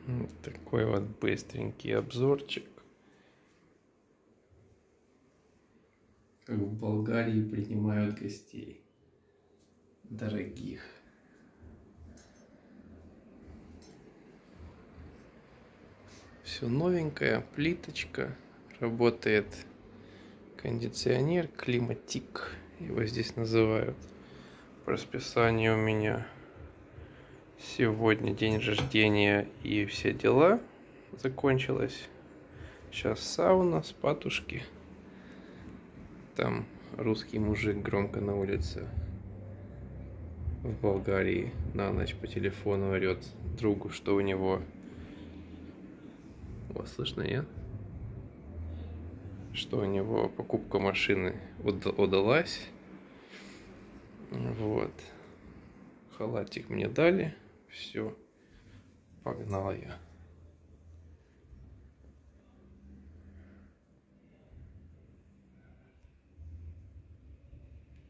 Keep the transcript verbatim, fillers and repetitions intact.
Вот такой вот быстренький обзорчик. Как в Болгарии принимают гостей дорогих. Все новенькое, плиточка, работает кондиционер, климатик, его здесь называют. По расписанию у меня сегодня день рождения и все дела закончилось. Сейчас сауна, спатушки. Там русский мужик громко на улице в Болгарии на ночь по телефону орет другу, что у него... Вас слышно, нет? Что у него покупка машины удалась. Вот. Халатик мне дали. Все. Погнал я.